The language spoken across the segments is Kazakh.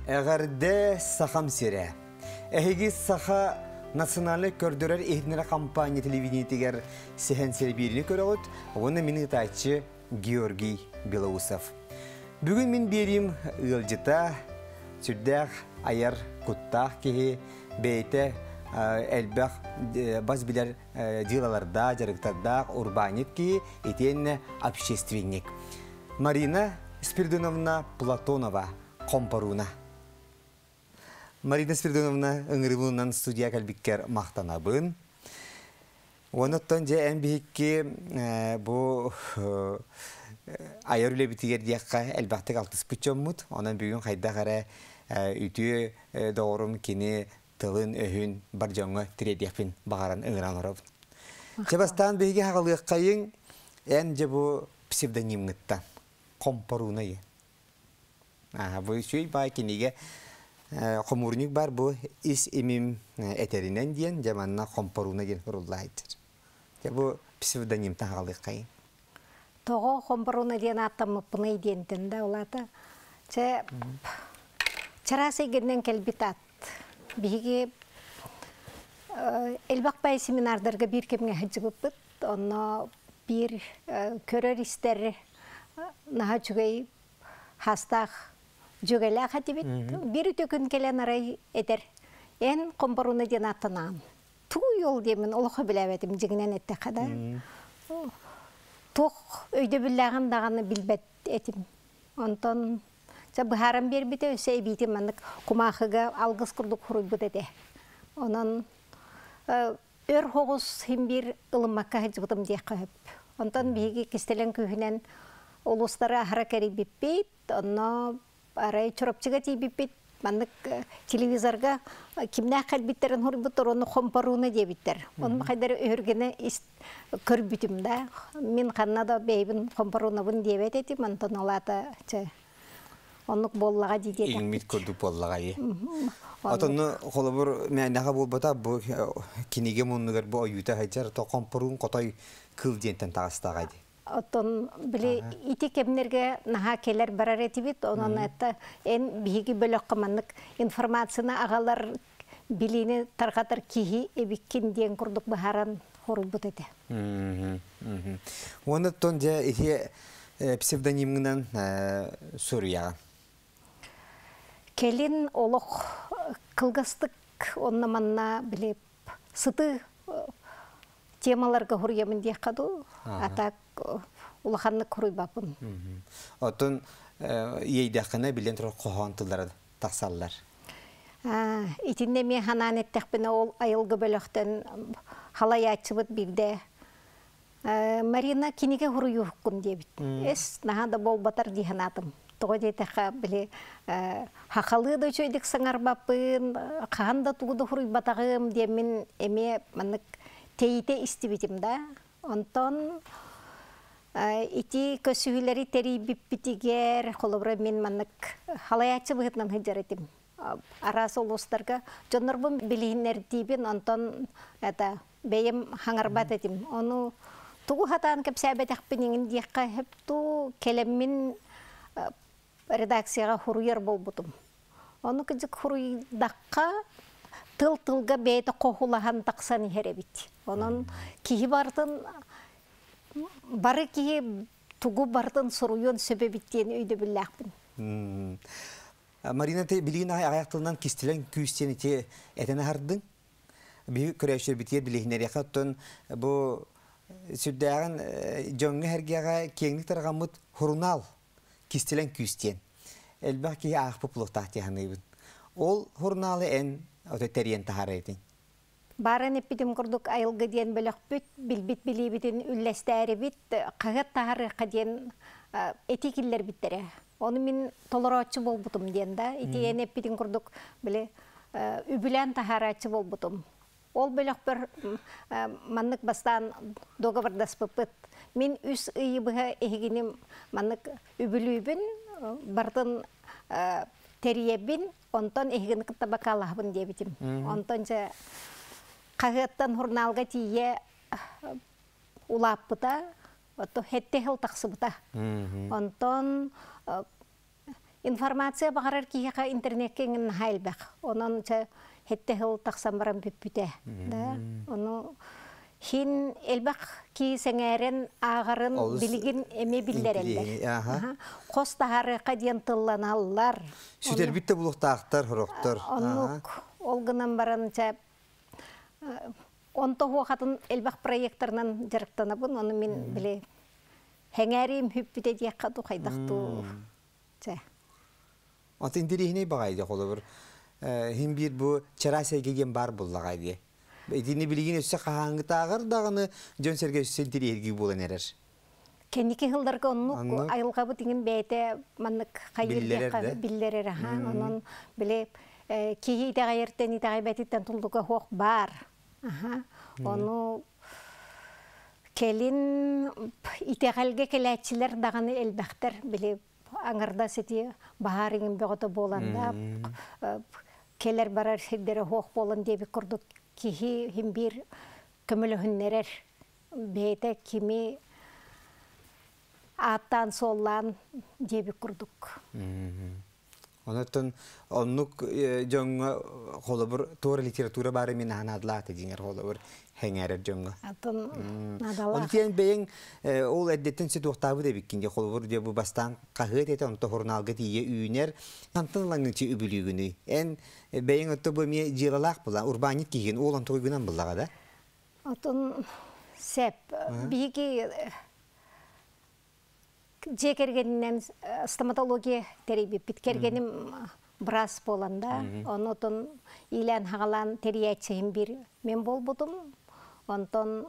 Әгәрдә сахам сире. Әһиги саха национальный көрдөрөр эхнере компания телевидениетигер сехен сербирини көрөгөт. Оны мине тайчы Георгий Белоусов. Бүгін мен берим ылжыта сүрдәк аяр куттак ки бейте элбах баз билер дилаларда жарыктарда урбанит ки этен общественник. Марина Спиридоновна Платонова Компаруна. Марина Спиридоновна ыңырылынан студия кәлбиккер мақтанабын. Оныттан же әмбейікке бұл айыр үлі бітігер дейаққа әлбәқтік алтыс бұтчаммыд. Онан бүгін қайда қара үті доғырым кені тылын өйін бар жоңы тіредияқпен бағаран ыңыран ұрабын. Жабастан бейге хағылық қайын ән же бұл псевдонимгіттан. Компаруна е. Бұл шөй бай кенеге Комурник бар бу ис имим этеринен диен жаманна Компаруна ген уруллайтыр. Я бу псевдоним тагылык кайын. Того Компаруна диен аттамы пыны диентен да улата. Че чарасы геннен келбитат. Биги элбакпай семинардарга бир кемге хаҗыбыппыт. Онно бир көрөр истер наха чугай хастах Жүгелі қатыбет, бір өтекін келен арай әдер. Ән Компаруна ден аттанам. Туғы ел демін, олықы біләбетім, жігінен әтті қада. Тұқ өйді біләғын дағаны білбәт әтім. Онтан, бұхарам бер біті өсей бейтім, мәнік құмақыға алғыз күрді құрой бұд әді. Онан, өр хоғыз хем бір ұлымаққа ғыз дек қағып. Онтан бейге кестелен күйінен ұлыстары ахыра кәрі беппейт, онна арай чорапчыга тийбиппит, маннык телевизорга кимнә хәлбиттерен хурбутор, оны Компаруна дебиттер. Оны кайдар өргене көрбүтүм да. Мен каннада бейбин Компарунабын дебет этим, антон алата онук боллага дидет. Илмит көрдүк боллага е. Атонны холобур мәнәгә булбата бу кинеге муннугар бу аюта хәҗәр то Компарун котой кыл дентен тагыстагайды. Отон биле ити кемнерге наха келер барар этибит, онон этта эн биги бөлөк кыманнык информацияны агалар билини таргатар кихи эбиккин ден курдук бахаран хорубут эте. Оны тон же ити псевдонимнан сурия. Келин олох кылгастык онна манна биле сыты темаларга хурьямын дия каду, атак улаханны куруй бапын. Отын ейдақына білен тұры қоғантылар тақсаллар. Итінде мен ханан еттіқпіне ол айылғы бөліқтен халай айтшыбыт бірде. Марина кенеге хуруй ұққын дебіт. Эс наханда бол батар дейханатым. Тоғы дейтіқа біле хақалы да жойдік саңар бапын, қағанда туғыды хуруй батағым демен эме маннык тейте истибитим да. Онтон ити көсүйлери тери биппитигер, холобра мен маннык халаячы быгытнан хыжаретим. Арасы олустарга жонорбун билинер дибин, онтон это бейем хаңарбат этим. Ону тугу хатан кепсәбетекпинин диякка хепту келеммин редакцияга хуруер болбутум. Ону кыжык хуруйдакка тыл-тылга бейті қоғылаған тақсан еребет. Оның кейі бардың, бары кейі тугу бардың сұруын сөбебеттен өйді білләқпін. Марина, білген аяқтылынан кестелен күйістен ете әтені ардың? Бір көрәшер бітер білігінер яқаттың бұл сүрдәғін жоңғы әргеға кеңік тарғамыд хұрунал кестелен күйістен. Әлбәқ кейі ақ бұлықтақ тияғанығын. Ол хұруналы ән Отетериен тахарейтин. Барын эпидем курдук айылгы диен бөлөк бүт, билбит билибитин үллестәри бит, кагат тахары каден этикиллер биттере. Оны мен толорочу болбутум диен да. Итиен эпидем курдук биле үбүлән тахарачы болбутум. Ол бөлөк бер маннык бастан договордаспыпыт. Мен үс ыйыбыга эхигиним маннык үбүлүбүн бардын терьебин, онтон эхген кытабакалахбын дебитим. Онтон же кагаттан хурналга тие улаппыта, ото хетте хыл таксыбыта. Онтон информация бағарар киеға интернеткен хайлбақ. Онын хетте хыл тақсан баран бүппүте. Оны хин элбақ ки сәңәрен ағарын білігін эме білдерелдер. Қос тағары қаден тылланалар. Сүтер бітті бұлықтақтар, хұрықтар. Онық олғынан баран онтоғы қатын элбақ проекторынан жарықтанабын, оны мен біле хәңәрем хүппіте дек қаду қайдақты. Аты интерехіне бағайды қолы бір. Хин бір бұл чарасия кеген бар бұллағайды. Эдini bilgin össe қағаңғы тағыр дағыны жөн серге өссен терергі болан әрер. Кенеке хылдарға онық айылға бұтыңын бәйті манық қайырдеққа білдерер. Оның біле кейі итеға ертен итеға бәтеттен тұлдығы хоқ бар. Оны келін итеғалге келәтшілер дағыны әлбәқтер біле аңырда сеті бағарыңын бөғіті боланда келер барар сердері хоқ болан дебі күрдік. Кихи химбир көмөлө хүннерер бейте кими аттан соллан деби курдук. Онотон оннук жоңга холобур туура литература бары мен анадылаты деңер холобур хеңерер жоңга. Атын надала. Онтен бейин ол әддеттен сөт оқтабы да биккенде холобур де бу бастан қағыт ете онто хорналга тие үйінер антынлаңның чи үбілігіні. Эн бейин отто бу ме жигалақ була урбанит киген ол онто гынан буллага да. Атын сеп биги жекергеннен стоматология теребі биткергенім брас боланда, онотон илен хағалан терияйчыхым бір мен бол будым, онтон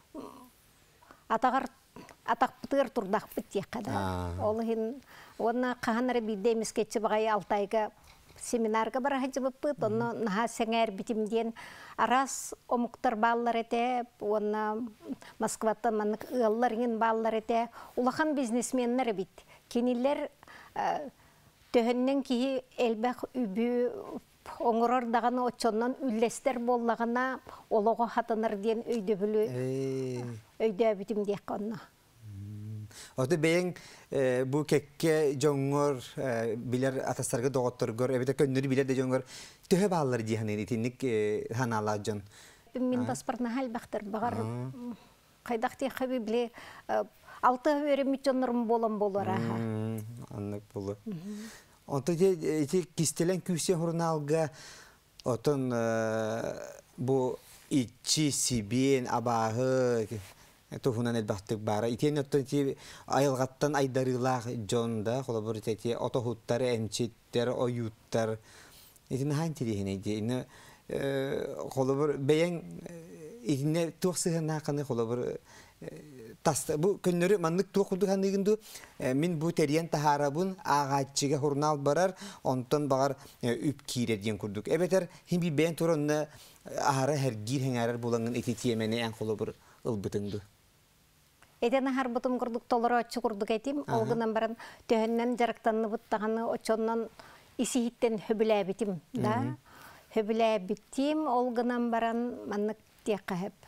атақ бұтыр тұрдақ біт еқада. Олығын, оны қағанары бидеміз кетші бағай Алтайға семинарға бара хajı бұппыт, оны наға сәңәр бітімден арас омуқтар баллар әте, оны Москватта манық ұғалларыңын баллар әте, улахан бизнесменнер бит. Кенелер төхіннен кейі әлбәқ үбі оңырар дағаны отчоннан үллестер боллағына олығы хатыныр ден өйді білі өйді бітімдек қонна. Оты бейін bu kekke жоңғыр білер атастарға доғыттырғыр, әбеті көннері білер де жоңғыр төһе бағалар дейханын етінік ханалар жон. Мен таспарына хәл бақтыр, бағар қайдақ тек қабы біле 6 өрімі жонырым болам болар. Аннық болу. Онты де кистелен күсе хұрналға отын bu içi sibin abahı Tuhunан әлбәқтік бара. Итен өттен айылғаттан айдарылақ жонда, қолабыр тәте отохуттары, әнчеттер, ойуттар. Итен хаң терехіне де. Қолабыр бәйен, итіне туақсығына қаны қолабыр таста. Бұл көннері манлық туақуды қанығынды, мен бұл тәриян тахарабын ағатчыға хұрнал барар, онтан бағар үп кейреден күрдік. Әбетер, хембі бәйен тұрынны ағара әргер хәңәрір болаңын ететиемене ән қолабыр ұлбытыңды. Эден ахар бутум курдук толора очу курдук этим, олгынан баран төһөннен жарыктанны буттаганы очоннан исихиттен хөбүләбитим, да. Хөбүләбитим, олгынан баран маннык тиякка хеп.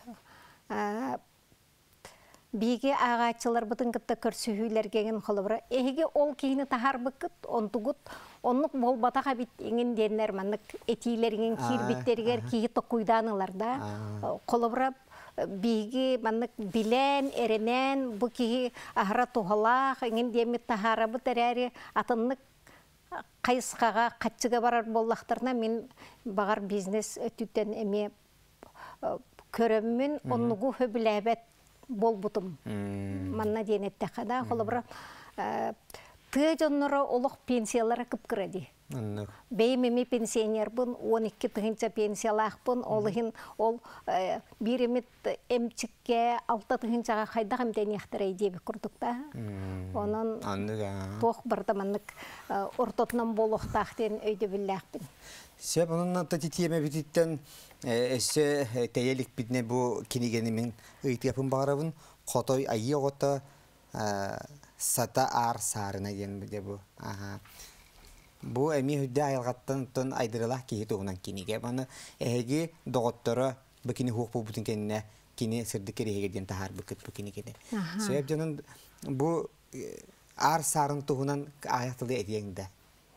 Биге агачылар бутын кытта көрсүһүләргеген холобра. Эһиге ол кийини тахар быкыт, онтугут, оннук болбатага бит иңин деннер маннык этилерин кирбиттеригер кийи токуйданылар, да. Холобра биги маннык билен эренен бу ки ахра тухалах ingen демит тахара бу терәри атыннык кайыскага катчыга барар боллактарына мен багар бизнес өтүттен эме көрөммүн оннугу хөбүләбет болбутум манна денетте када холобра тыжоннора олох пенсиялары кыпкыради. Беймеми пенсионер бун 12 тыгынча пенсиялах бун олыгын ол биремит эмчикке 6 тыгынчага кайдагам денехтерей деп курдукта. Онун тох бардаманнык ортотунан болохтактен өйдө биллекпин. Сеп онун татитиеме бититтен эсе теелик битне бу кинигенимин ыйтыпын барабын котой айыгота сата ар сарына ген де бу. Бу эми хүдде айылғаттан тон айдырылақ кейі туғынан кенеге. Баны әйге доғыттары бүкіні хуқ бұл бұтын кеніне кені сырды керегеден тахар бүкіт бүкіні кені. Сөйіп жанын бұ ар сарын туғынан аяқтылы әдейіңді.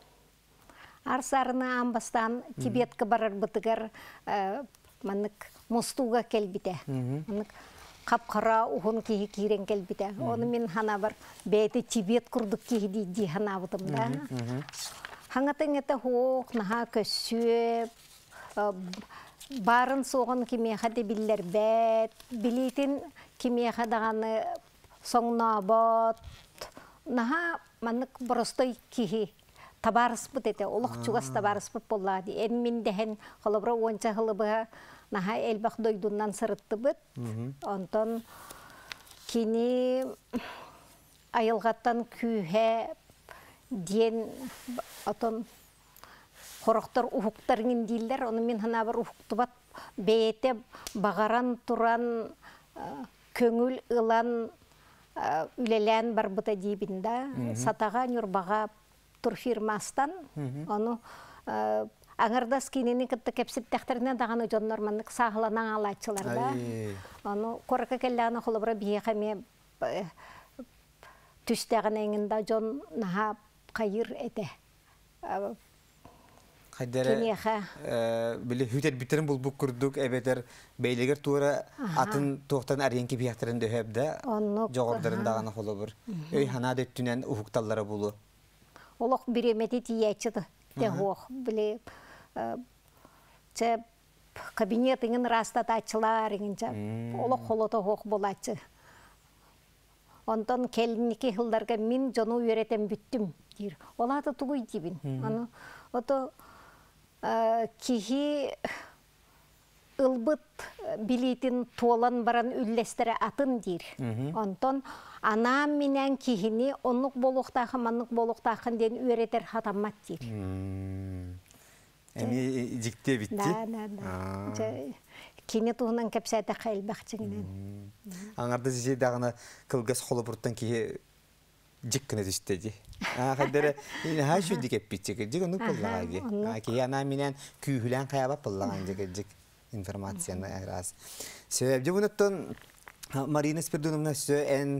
Арсарына амбастан Тибетке барар бытыгар маннык мустуга келбите. Маннык капкара ухун кихи кирен келбите. Оны мен хана бар бейте Тибет курдук кихи ди хана бутым да. Хаңатын ете хоқ наха көссүе барын соғын кемеха де биллер бәт, билейтін кемеха дағаны соңна бот. Наха маннык бұрыстой кихи табарыс бұт ете, олық чугас табарыс бұт болады. Ән мен дәхен қолыбыра онча қылыбыға наха әлбақ дойдуннан сырытты бұт. Онтон кені айылғаттан күйе ден отон қорықтар ұхықтарыңын дейлер. Оны мен хана бір ұхықты бат бейте бағаран тұран көңіл ылан үлелән бар бұта дейбінде. Сатаға нүрбаға тұр фирмастан. Оны аңырдас кенені кітті кәпсіп тәқтіріне дағаны жонлар маннык сағыланан алатшыларда. Оны қорыққа келләні қолыбыра бейеқаме түстәғін әңінде жон наға қайыр әді. Қайдары білі хүтер бітерін бұл бұқ күрдік әбетер бейлегер туыра атын тоқтан аренке бияқтырын дөйәбді жоғырдарын дағаны қолы бір. Өй хана дөттінен ұхықталары бұлы. Олық біреметі тиечіді де оқ. Білі кабинетіңін растат ачылар еңінчі. Олық қолыты оқ болатшы. Онтан келінеке хылдарға мен жону үйретен бүттім. Олаты тұғый дейбін. Ото кихи ылбыт билейтін туолан баран үллестері атын дейр. Онтан анам менен кихини онлық болуқтақы, манлық болуқтақын ден үйретер хатамат дейр. Әме жікте бітті? Да. Кені туғынан кәпсәті қайлбақ жігінен. Аңарды жесе дағына қылғас қолы бұрттан кеге жіккіні түстеді. Қайдары, хай шүйді кәп бітчігі, жік ұнық боллаға ге. Кеге ана менен күйілен қаябап боллаған жік информацияны әраз. Сөйбді бұныттың Марина Спирдуновна сөйін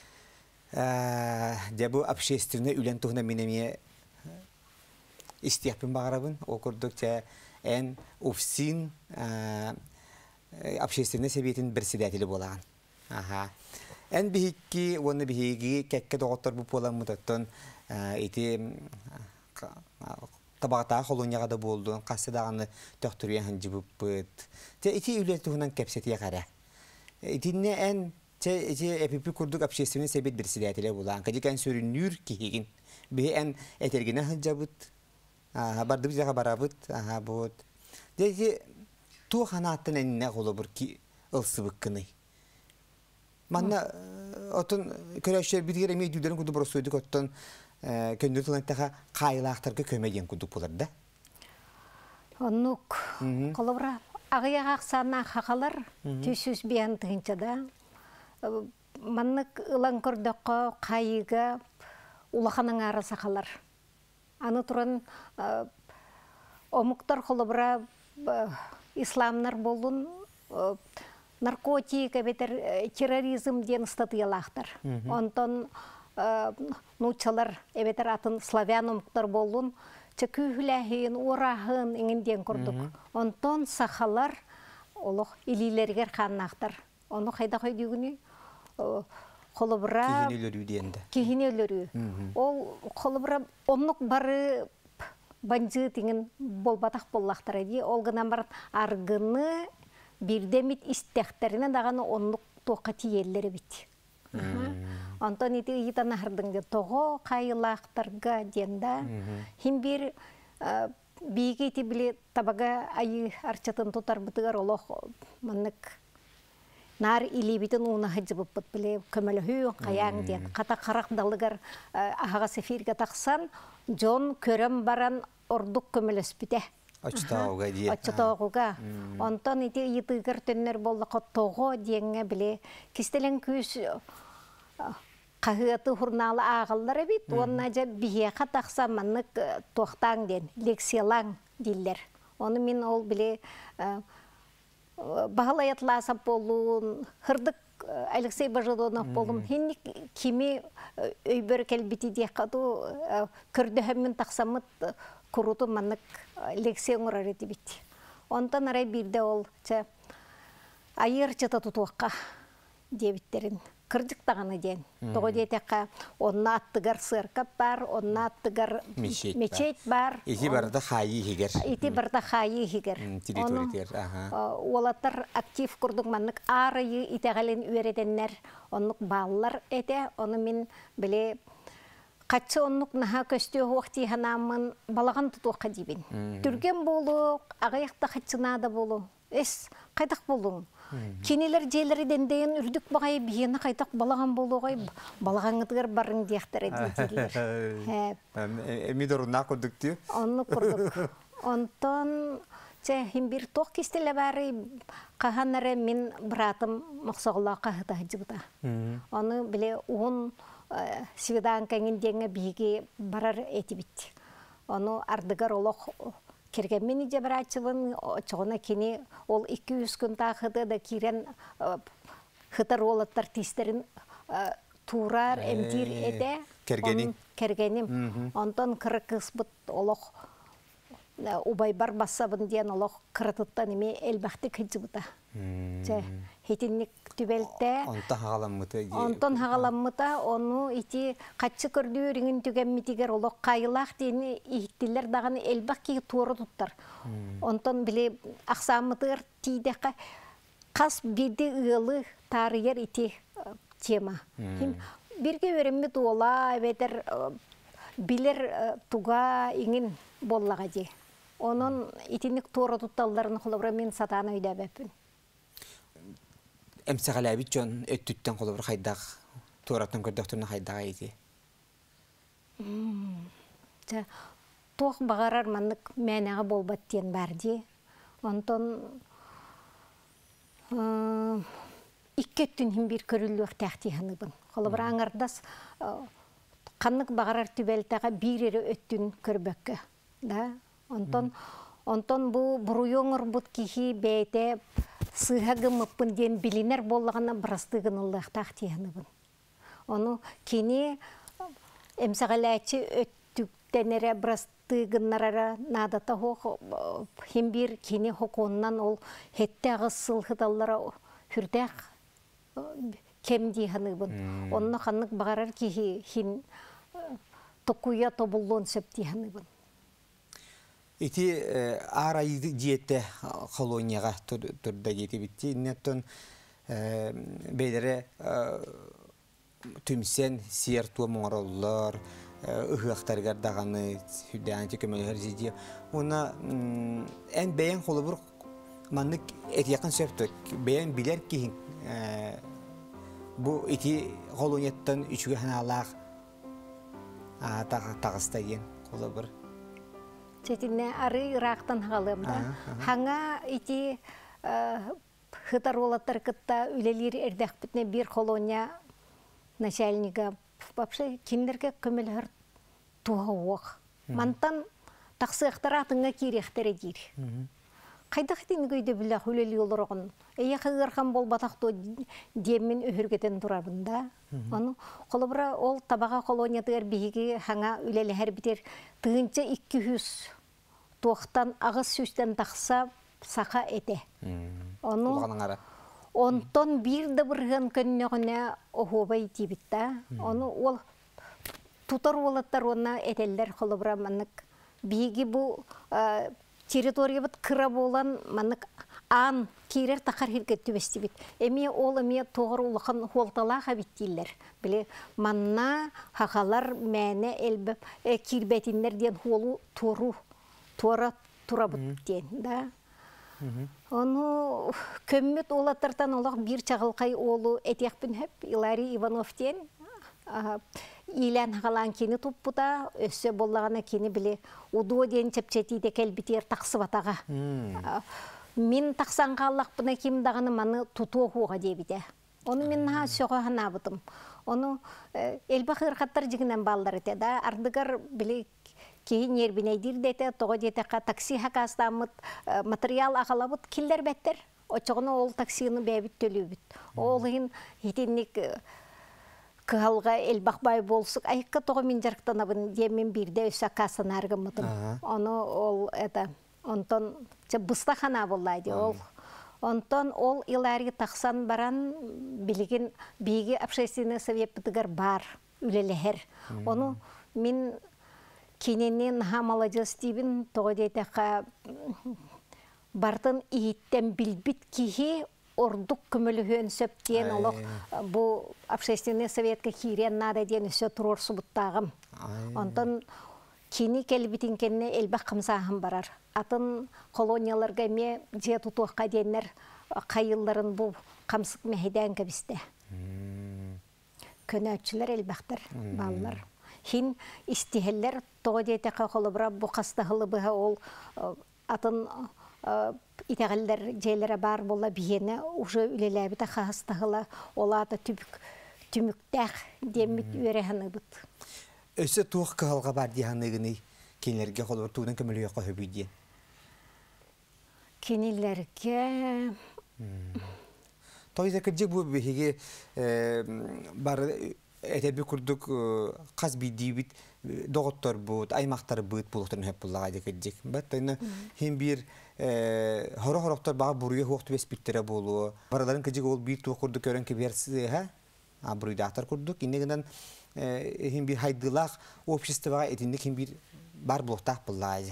дәбі общественный үлен тұғына менеме істияқпен бағарабын. Оқырдық ән офсин общественный советин председателі болаған. Ән бігікки, оны бігігі кәкке доғыттар бұл болан мұтаттын табағатаға қолуняға да болдың, қасы дағаны төқтіруен ханжы бұп бұд. Ити үлер тұғынан кәпсетіе қара. Итинне ән әпіпі күрдік общественный совет председателі болған. Қадик ән сөрінүр кейгін. Бі ән әтергені ханжа бұд. Барды бізіға бара бұд. Туы қанаттын әніне қолы бұр ұлсы бұққыны. Манна отын көрәшер бідгер әмей дүйдерін күді бұрыс өйдік оттын көндір тұлантаға қайылақтарға көмейден күдік болар да? Онық қолыбыра ағыяға ақсана қақалар түйсіз биян тұғынша да. Маннық ұлан көрдіққа қайыға ұлақаның ары сақалар. Аны тұрын омықтар қолыбыра исламнар болын наркотик, терроризм ден статыялақтар. Онтон нучалар, атын славян омықтар болын, күйіләхін, орағын еңінден көрдік. Онтон сақалар, олық илилергер қаннақтар. Оны қайда қойдығыны? Қолыбыра... Кехіне өлірі. Ол қолыбыра онлық бары банжы теңін болбатақ боллақтар әді. Ол ғынан бар арғыны бірдемет істәқтерінен дағаны онлық тоққа тиелері біт. Антон еті ұйытан ағырдыңды тоғы қайылақтарға денда. Хим бір бейге еті біле табаға айы арчатын тұтар бұтығар олық мұнық нар илебетін уна хыджыбып бут биле көмөлө хүйөн каяң ден ката каракдалыгар ага сефирге таксан жон көрөм баран ордук көмөлөспүте очтауга дие очтауга онтон ити йытыгыр төннөр болду коттого деңе биле кистелен күс кагыты хурналы агыллар бит онна же бие катакса манык токтаң ден лекциялаң диллер оны мен ол биле Бағалаятласап болуын, хырдық Алексей Бажадонов болуын, хенник кими өйбөр кәлбеті де қаду көрді әмін тақсамыт куруту маннык лекция оңырар еті бит. Онтан арай бирде ол айыр чата тутуаққа дебиттерин кырдык тағаны ден. Тоғы детеққа онна аттыгар сыркап бар, онна аттыгар мечет бар. Ити барда хайы хигер. Ити барда хайы хигер. Олаттар актив курдук маннык арайы итегален үйереденнер, оннук баллар эте, оны мен біле Қатшы оннук наха көстөө уақти ханамын балаған тұтуаққа дейбін. Түрген болу, ағаяқта қатшынада болу. Қайтақ болуң. Кенелер желері дендейін үрдік бағай бейені қайтақ балаған болуғай балағаңыдығыр барың дейқтар әдетелер. Әмі дұрына күрдік дейі? Оны күрдік. Онтан бір тоқ кестелі бәрі қағанары мен бұратым мұқсағыла қағыда жібіда. Оны біле оң свидан кәңіндеңі бігі барар әті бітті. Оны ардығар олық кергенмені де бір атшылын, çoğuna кені ол 200 күн тағыды да керен хытар олаттар тестерін турар, әмдер әді. Кергенім. Онтан кірі кіспіт олық убайбар бассабын дейін олық кірітіттан еме әлбәқті күнці бұта. Хетіннік түбелтті. Онтан хағаламмыта, оны ити қатшы көрді өріңін түгенметігер олық қайылақ дейіні ихтілер дағаны әлбәқ кейі туыры тұттар. Онтан біле ақсамытығыр тейдеқі қас бірді ұғылы тарығер ити тема. Бірге өрімі туыла, әбетер білер туға еңін боллаға де. Onun itinik tuğra tutallarını kulubra min satana ödebepin. Emse qalabit jon öttütten kulubra haydaq tuğratın kördöktürüne haydağa edi. Tuğ bağarar manlık mənağı bolbat diyen bardi. Ondan iki öttün bir körüllüq təxti hanıbın. Kulubra anardas qanlık bağarar tübeltağa bir eri öttün körbökkö. Ondan bu buruyonur bud kişi beyte sığagı mıppın diyen biliner bollağına bırastığın Allah'ta tahtiyhanıbın. Onu kini emsağalayçı öttüktenere bırastığınlara nadata hoq hem bir kini hokondan ol hette ağısıl hıdallara hürdek kem diyanıbın. Onunla kanlık bağırar ki hin tokuya tobullon söp diyanıbın. Ити арайды диетте колонияға турда кетіп бітті. Иннеттен бейлері түмсен сер туа моңароллар, ұғықтарғар дағаны хүддән текемелер зейді. Оны ән бәйен қолы бұр маннык әт яқын сөптік. Бәйен білер кейін бұл ити колонияттан үшіге ханалақ тағыста ген қолы бұр. Çetinne arı Irak'tan halımda. Hanga iti hıtar olatlar kıtta ülelir erdek bitne bir kolonya начальника. Вообще киндерге kömülhör tuha oğ. Mantan taqsıqtara atınga kirextere dir. Qaydak din göyde billah üleli olurğun. Eya qıgırxan bol bataqto demin öhürgeten turabında. Onu kolubra ol tabağa kolonyadır bigi hanga üleli her biter tığınca 200 toqtan ağız süsten taqsa saqa ete. Onu ondan bir de bırğın könnöğüne ohobay dibitta. Onu ol tutar olatlar ona eteller kolubra manık bigi bu territoriya bit kıra bolan manık an kirer takar hirgetті bestibit. Emi ol emi toğır ulaqan holtalağa bittiller. Bile manna haqalar мәне elbep kirbetinler diyen holu tora bit diyen. Onu kömmüt olatartan olaq bir çağılqay olu etiyakpın hep Ilari Ivanov diyen. İlan haqalan keni tuppuda, össe bollağına keni bile udu diyen çepçetiyde kelbitер taqsı batağa. Min taqsan qallaq buna kim dağını manı tutu oğuğa debide. Onu min ha söğü hanabıdım. Onu elbaq ırqattar jiginen ballar ete da ardıgar bile keyin yerbineydir dete toğa deteqa taksi haqastamıt material aqalabıt killer better. Oçoğuna ol taksini bebit tölübüt. Olğin hitinlik кыалга элбакбай болсук айыкка того мен жарктанабын демен бирде өсө касынаргымытым. Оны ол онтон быстахана боллайды ол. Онтон ол илари тақсан баран билигин биги общественный совет битигер бар үлелехер. Оны мен кененен молодец дибин того дейтеқа бартын ииттен билбит кихи ордук көмөлүхөн сөптен олох бу общественный советке кирен нада ден өсө турор субуттагым. Онтон кини келбитин кенне элбак камсаахым барар. Атын колонияларга ме же тутуакка денер кайылларын бу камсык мехеден кебисте. Көнөчүлөр элбактар баллар. Хин истихеллер того дейтеқа холобра бу кастахылыбыга ол атын итәгәлләр җәйләре бар була биене уже үлеләбите хастагыла олата түмүктәх демит үрәһәне бит. Өсө тух калга бар дияныгыны кинләргә холор тудан көмөлү яка хөбидие. Киниләргә Тойза кырҗы бу биге бар этәбе курдук каз бидибит доготтор бут аймактар бут булуктан хеп буллага дикәҗик. Баттайны һәм бир хорохороктор бага буруя хокту беспиттере болу. Бараларын кыҗык ол бир тух курдук көрән кеберси ха. Абруйдатар курдук. Иннегеннән һәм бир хайдылак обществога этинник һәм бир бар булуктак буллага.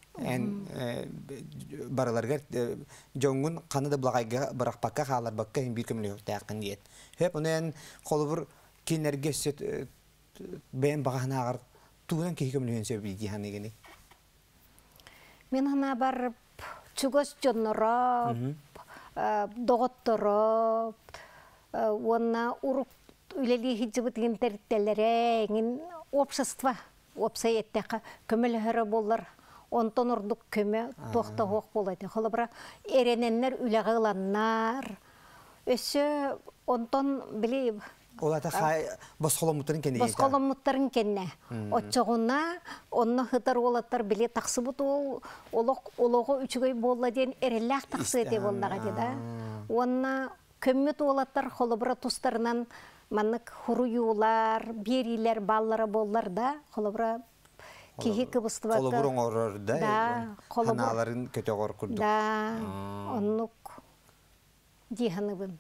Бараларга жоңгун канада булагайга баракпакка халар бакка һәм бир көмле тәкъин диет. Хеп унан колубур кинләргә сөт бен баганагыр тудан кекемлеген сөбү диханегени. Мен ана бар чугос жоннора доготторо онна урук үлели хиҗибит интертеллере ин общество опсаяттака көмөлһөрө боллар. Онтон урдук көмө тохта хок болот. Холобра эрененнер үлегыланнар. Өсө онтон били Олата хай босхоломуттарын кенне. Босхоломуттарын кенне. Отчогуна онны хытар олаттар биле таксыбыт ол олого үчүгөй болла ден эреллак таксы эте боллага деда. Онна көммөт олаттар холобра тустарынан маннык хуруюлар, берилер, баллары боллар да, холобра кихи кыбыстыбаты. Холобурун орор да, ханаларын көтөгөр курдук. Да, оннук диханыбын.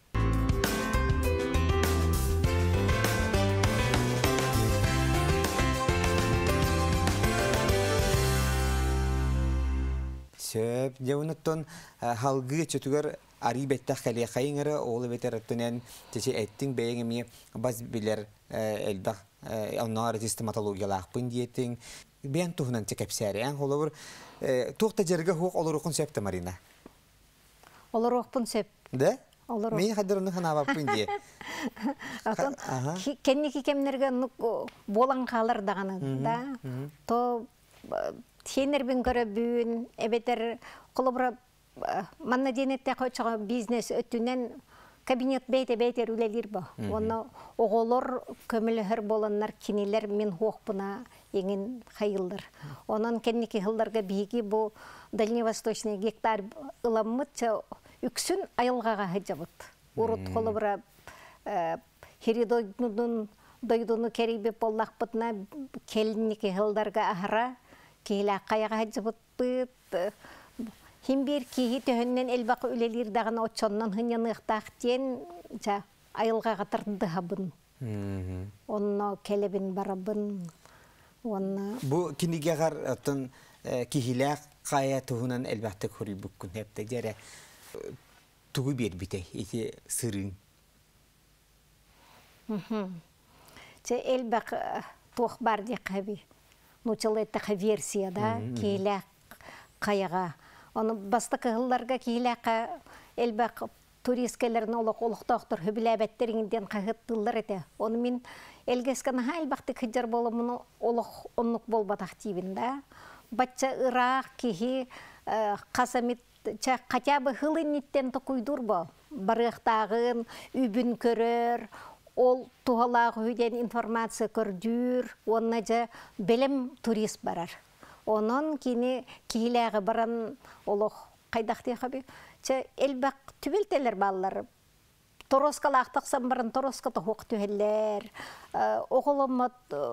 Сөп, жауынаттон халгы чөтігер ари беттақ кәле қайыңыры, олы бетеріптінен теше әттің бәйіңіме баз білер әлбақ оннағары систематологиялақпын дейттің. Бән тұхынан текепсәрі, олы бір тұқта жерге хуқ олыр оқын сөпті, Марина? Олыр оқпын сөп. Да? Мен қадыр оны қана баппын дей. Кеннекі кемнерге болан қалыр дағаны, да? То Тенербин көрөбүн, эбетер колобра манна денетте койчого бизнес өтүнен кабинет бейте үлелир ба. Оны оголор көмөлөр болоннар кинилер мен хокпуна еңин хайылдыр. Онан кенники хылдарга биги бу дальневосточный гектар ыламмыт үксүн айылгага хажабыт. Урут колобра хиридойдун дойдуну кериби боллакпытна келники хылдарга ахара Киһилә каяга җибыт химбир киһи төһөннән элбак үлелер дагына отчоннан хыньяныктак тен жа айылга катырды хабын. Онно келебин барабын. Онна Бу кинигәгәр атын киһилә кая туһунан элбәктә көрүл бүккүн хәптә җәре тугы бер бите ите сырын. Че элбак тух бар ди каби. Нучалеттака версия, да, киһилә каяга. Оны бастакы хылларга киһилә элбак туристкелерне олоктоктор хөбиләбәттериңдән кагыттылар эте. Оны мин элгескән элбакты кыҗар боломуны олох оннук болбатак тибин, да. Батча Ирак киһи касамит ча хотя бы хылыниттен токуйдур бо. Барыктагын үбүн көрөр. Ол туғалағы үйден информация көрдүр, онна жа білім турист барар. Онын кені кейләғі баран олық қайдақты қабы. Элбақ түбелтелер балалар. Тороска лақтықсан барын тороска тоқуқ түйелер. Оғылымыт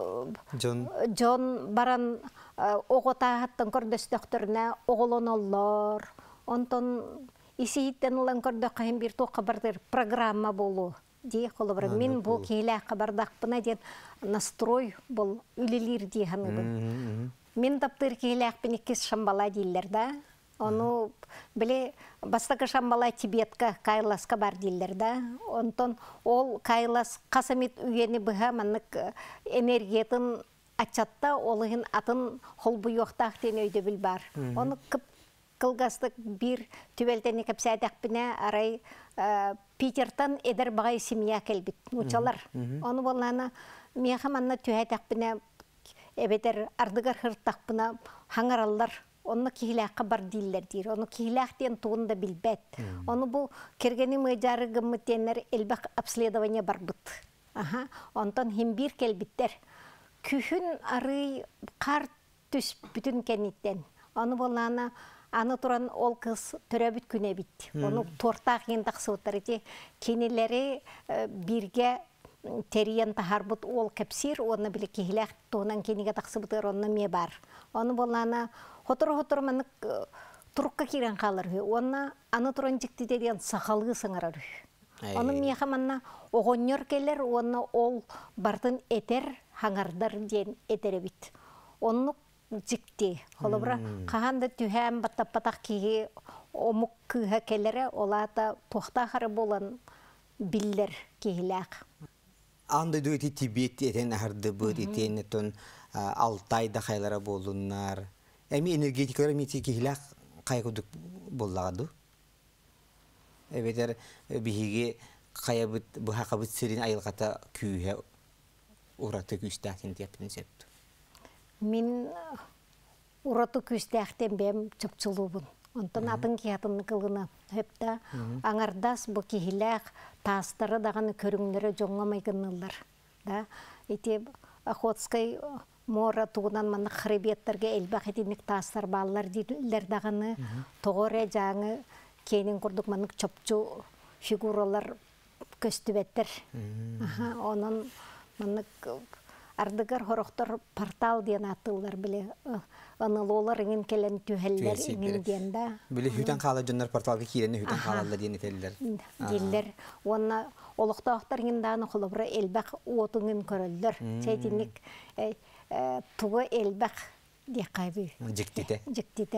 Джон баран оғытағыттың көрдөстіқтіріне оғылын олар. Онтон исейттен ұлан көрді қайын бір тоққа бардыр программа болу. Дей қолы мен бұл кейлі қабардақпына ден настрой бұл үлелер дейханы бұл. Мен таптыр кейлі ақпен еккес шамбала дейлер да. Оны біле бастықы шамбала Тибетка кайласка бар дейлер да. Онтон ол кайлас қасамет үйені бұға манық энергиятын ачатта олығын атын қол бұйоқтақтен өйді біл бар. Оны күп кылгастык бир түбелтени кепсәдәкпіне арай Питертан эдер багай семья келбит. Учалар. Оны болланы мехаманна түһәдәкпіне эбетер ардыгар хыртакпына хаңараллар. Оны кихиләккә бар дилләр дир. Оны кихиләктен тугында билбәт. Оны бу кергени мыжары гыммытеннәр элбәк обследование бар бит. Аха. Онтан химбир келбиттер. Күхүн арый кар түс бүтүн кенниттен. Оны болланы аны туран ол кыз төрөбүт күнө бит. Оны тортак ендаксы отурди. Кенелери бирге териян тахарбут ол кепсир, оны биле кихилек туунан кениге таксы бутыр онна ме бар. Оны болланы хотор манык турукка кирен калыр. Оны аны туран жикти деген сакалгы сыңарар. Оны мехаманна огоннор келер, оны ол бардын этер хаңардар ден этеребит. Оны жикти. Холобра каханда түһәм баттап-батак киги омук кыха келере олата тохтахары болан биллер кихилак. Андай дуйти Тибет этен ахарды бут этен тон Алтайда хайлара болуннар. Эми энергетикалар мити кихилак кайгудук боллагаду. Эбетер биһиги каябыт бу хакабыт сирин айылгата күйе ураты күстәкин тепин септу. Мен ураты күстәктен бем чыпчылубун. Онтон атын киятын кылгына хепта аңардас бу кихилак тастары даганы көрүңнөрө жоңгамай гынылар. Да, ити Охотской мора тугунан мана хребеттерге элбак этиник тастар баллар дилер даганы тогоре жаңы кенин курдук манык чопчу фигуралар көстүбеттер. Аха, онун манык ардыгар хорохтор портал диен атылар биле анылолар ingen келен түһеллер ingen диенда. Биле хүтен кала жоннор порталга кирене хүтен калалар диен этеллер. Диллер онна олуктаактар ingen даны холобра элбак отungen көрөлдөр. Чейтиник туга элбак ди кайбы. Жиктите. Жиктите.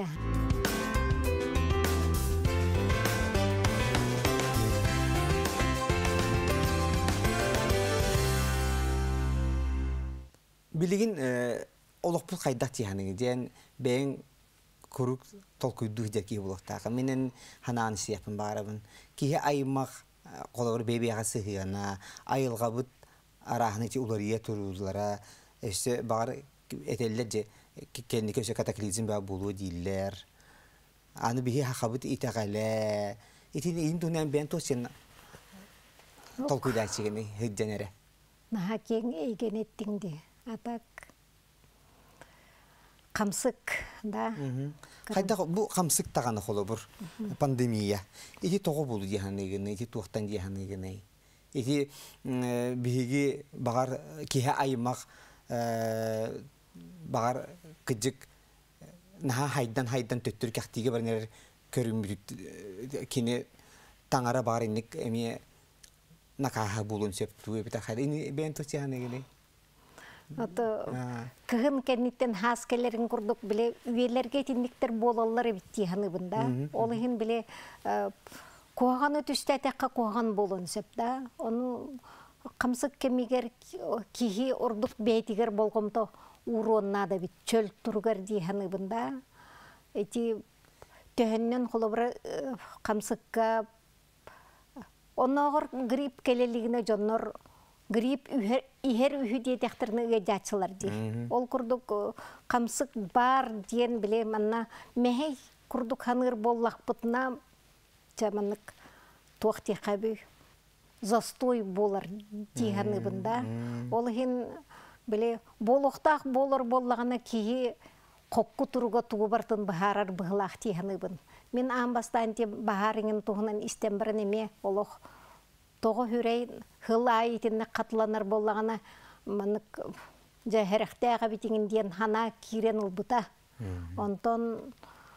Билигин олоқпыл қайдақ тияның ден бәң күрік толкүйді дерке болықтағы. Менен ханан сияпын барабын. Кейі айымақ қолауыр бейбейға сығығана, айылға бұд арағын еті улария тұрулара, өсі бағар әтелілер же кәнеке өсі катаклизм бә болуы дейлер. Аны бейі хақабыд итағалә. Итін ең түнен бән тосын толкүйді әтшігені хүдденері. Наға кен ейген еттіңді. Атак камсык, да. Қайда бұл камсык тағаны қолы бұр пандемия. Еті тоғы болу дейханығыны, еті туақтан дейханығыны. Еті бігі бағар кейі айымақ бағар күджік наға хайдан төттір кәқтіге барынер көрім кені таңара бағар енік әме нақаға болуын сөпту өбіті қайда. Бән тұқ дейханығыны. Кыгын кенниттен хас келерин курдук биле үйелерге тинниктер болалар биттиханы бында. Олыгын биле куаганы түстәтәккә куаган болон септа. Оны камсык кемигер кихи ордук бейтигер болгомто уронна да бит чөл тургар диханы бында. Эти төһөннән холобра камсыкка оногор грипп келелигине жоннор грипп ихер үхі дейдектеріні жачылар дей. Ол күрдік қамсық бар дейін біле манна мәхей күрдік ханыр боллақ бұтына жаманық туақты қабы застой болар дейханы бұнда. Ол хен біле болуқтақ болар боллағына кейі қоққы тұруға туғы бартын бағарар бұғылақ дейханы бұн. Мен амбастан де бағарыңын туғынан істен бірін еме олық тоғы хүрей хылай итинне қатыланар боллағана манык жәһәрәхтәға битingen диен хана кирен улбыта. Онтон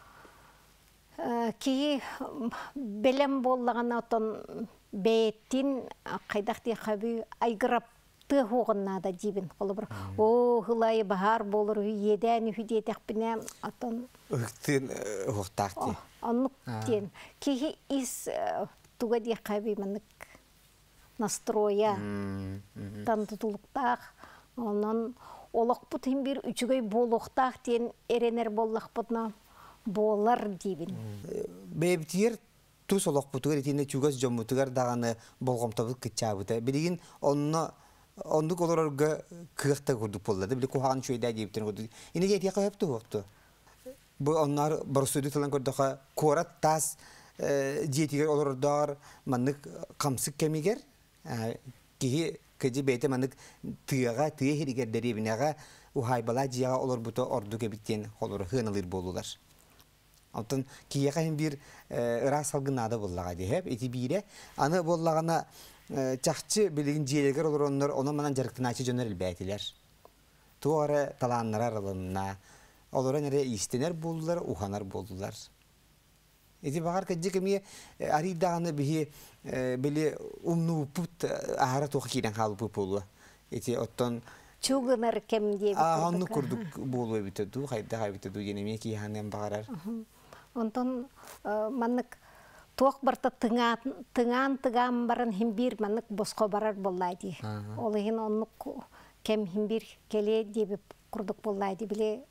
ки белем боллағана отон бәйттин қайдақты қабы айгырапты хоғыннада дибін. О, хылай бағар болыр, едән үйде тәқпіне отон... Үктін хоқтақты. Онлық ден. Ки ис туға де қабы манык настроя тан тұтылықтақ. Онын олық бұтын бір үчігей болуқтақ ден эренер боллақ бұтына болар дибін. Бәйбітер тұс олық бұтығыр етіне чүгіз жомутығар дағаны болғымтабыз күтчабыды. Білігін ондық олар орға күйіқті көрдік болады. Білі қоған шөйді әдейіптен көрдік. Ине жетеқі өпті оқты. Бұл онлар барысуды тылан көрдіға қорат тас жетегер олардар манық қамсық кемегер. Кейі көжі бәйті манық тыяға, тыя херігер дәребінеға ұхайбала жияға олар бұты орды кебіттен олар ғынылыр болулар. Алтын кияқа hem bir ıras salgınada bollağa deyip eti bire anı bollağına çaxçı bilgin jiyeler olur onlar ona manan jarıktınaçı jönör elbetiler. Tuara talanlar aralığına olara nere istener boldular uhanar boldular. Eti bakar kecik kemiye ari dağını bihi beli umnu put ahara toqiden halıp bolu. Eti otton Çuğunlar kem diye Hannu kurduk bolu bitedu hayda bitedu yenemiye ki hanem bakarar. Ondan manık toq barta tığan baran himbir manık bosqa barar bollaydı. Olayın onluk kem himbir kele diye kurduk bollaydı bile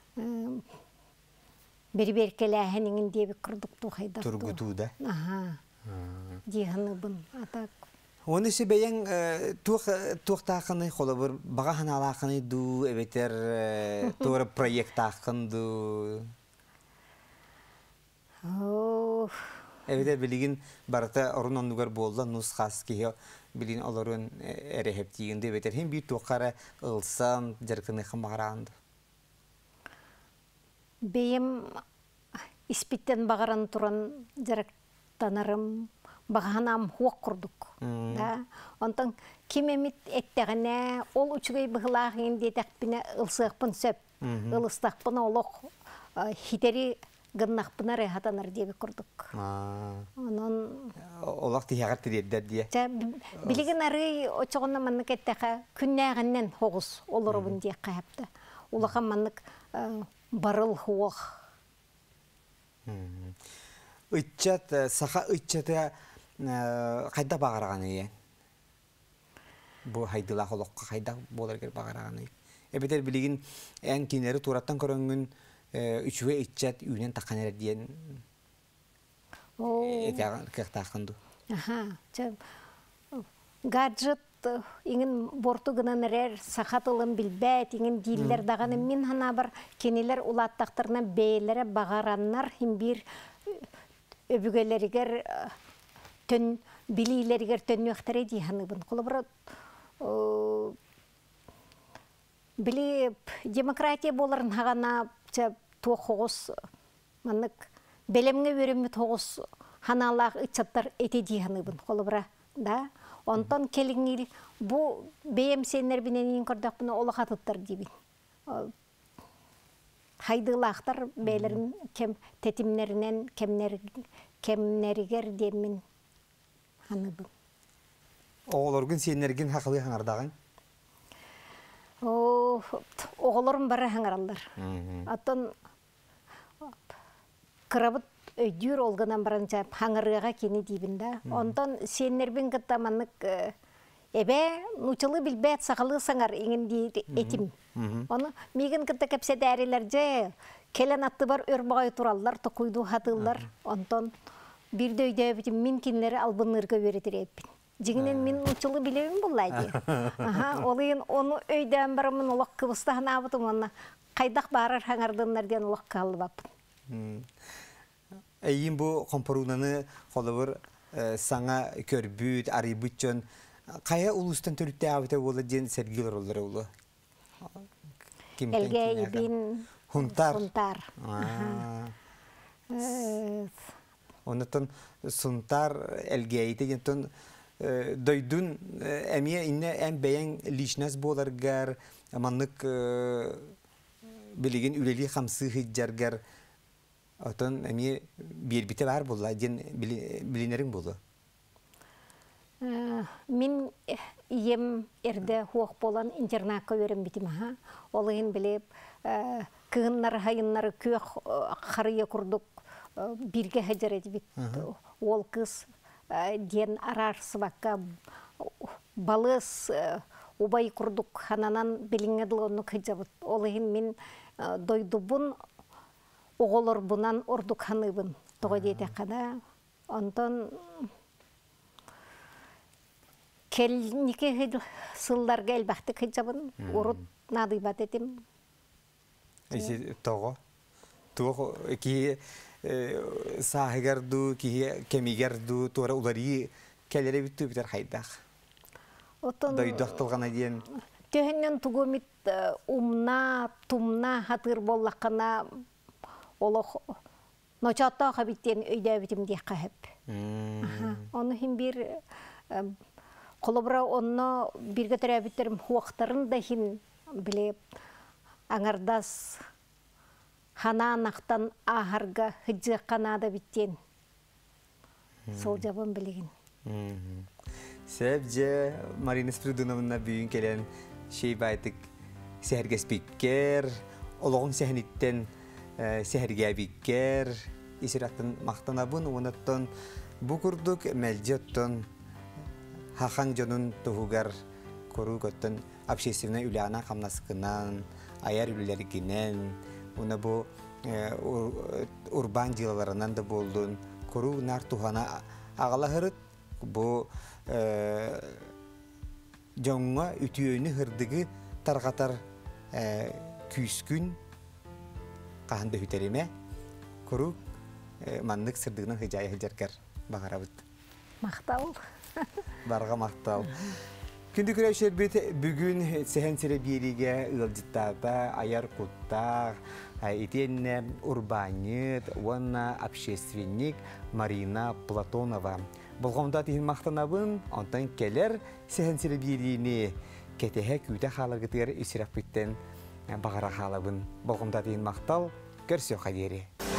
bir keleheninin diye kurduk tu hayda. Turgutu da. Aha. Dihanı bun atak. Onu ise beyan tuq taqını xolabır bağa hanalaqını du ebeter tora proyekt taqını du. Evet bilgin barata orun lugar bolda nusxas ki bilin olorun erehep diğinde beter hem bir toqara ılsam jarkını xamarandı. Beyim ispitten bağaran turan jarak tanarım bağanam hoq kurduk. Da ondan kimemit ettegine ol uçugay bıhlağın detekbine ılsıqpın söp. Ilыстaqpın oloq hiteri gınnaqpına rehatanır diye kurduk. Onun olaq tiyaqat dediler diye. Bilgin arı oçoğuna manık etteqa künnäğinnen hoğuz olurubun diye qayaptı. Ulaqa manık barıl hoğ. Itchat saha itchata qayda bağırağını ye. Bu haydıla holoqqa qayda bolar ger bağırağını. Ebeter bilgin en kineri turattan köröngün üçüve itchat ünen taqaner diyen. Etagan kaqtaqındı. Aha, gadget ingin bortu gınan erer saxatılın bilbet ingin diller dağını min hana bar keniler ulattaqtırına beylere bağıranlar him bir öbügeleriger tön bilileriger tönüqtere dihanıbın. Kulubra bili demokratiya boların hagana toğuz manık belemge verimi toğuz hanalaq içattar ete dihanıbın. Kulubra da ondan kelingil bu BMC'ler binen kordaq buna olaqatıttar dibin. Haydılaqtar beylerin kem tetimlerinden kemneriger demin hanıbın. Oğulorgun senlergin haqılı hanardağın? Oğulorun barı hanarallar. Atan kırabıt öydür olğanan baranca hanarığa keni dibinde. Ondan senlerbin gıttamanlık ebe nuçalı bilbet sağalı sanar ingin di etim. Onu migin gıtta kepse derilerce kelen attı var örbağay turallar toquydu hatıllar. Ondan bir döyde bitim min kinleri albınırga öğretir epin. Jiginen min nuçalı bilebim bullaydı. Aha, olayın onu öyden baramın olaq kıvıstahın abıtım ona qaydaq barar hanardınlar diyen olaq kalı bapın. Eyyin bu komporunanı qolabır sana körbüt, aribütçön Kaya ulustan törütte avete ola diyen sergiler olur ola. Elge ibin Huntar. Evet. Ondan suntar elgeyte yenton дойдун әмие инне әм бәйән лишнәс боларгар, аманнык билеген үлели хамсы хиджаргар, отон әмие бербите бар болла, ден билинерин болу. Мин ием эрде хуак болан интернатка өрем битим ха. Олыгын билеп, кыгыннар хайыннар көк харыя курдук бирге хаджарет бит. Ол кыз ден арар сыбакка балыс убай курдук хананан билиңедилонну хаджабыт. Олыгын мин дойдубун оголор бунан ордук ханыбын. Тога дейте када. Онтон келнике сылларга элбахты кыжабын урут надыбат этим. Эси того. Того ки сахыгарду ки кемигерду тора улари келере битту битер хайдах. Отон дойдактылгана диен. Төһөннөн тугумит умна тумна хатыр боллаккана олох ночатта хабиттен өйдө битим ди кахып. Оны хим бир Колобра онно бирге терәбиттерим хуактарын да хин билеп аңардас хананактан ахарга хыджы канада биттен. Сол жабын билеген. Себже Марина Спиридоновна бүйін келен шей байтык сәһәрге спикер, олоғын сәһәниттен сәһәрге бикер, исираттын мақтанабын, онаттан бұ күрдік мәлжеттен Хахан жонун тугугар кору көттөн общественный үляна камнаскынан, аяр үлелергинен, уна бу урбан жилаларынан да болдун, кору нар тухана агалахырыт, бу жоңга үтүйөнү хырдыгы таргатар күйскүн каханда хүтереме, кору маннык сырдыгынан хыжайы хылжаркар багарабыт. Мактау. Барға мақтал. Күнді күрәшер бүгін сәхен серебиериге ылжыттарда аяр құттақ, етенне урбанет, онна общественник Марина Платонова. Бұлғымда тейін мақтанабын, онтан келер сәхен серебиеріне кетеге күйті қаларғытығыр үсіріп бүттен бағара қалабын. Бұлғымда тейін мақтал, көрсі қадері.